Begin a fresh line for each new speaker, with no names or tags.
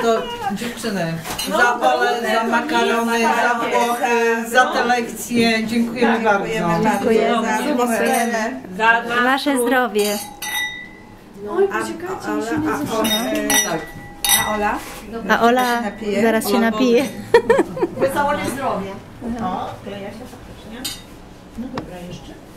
to dziewczyny, za Olę, za makarony, za Włochy, za te lekcje. Dziękujemy bardzo.
Dziękujemy.
Za nasze zdrowie.
A Ola?
A Ola zaraz się napije.
Wesołe zdrowie. No, kleja się faktycznie. No dobra, jeszcze.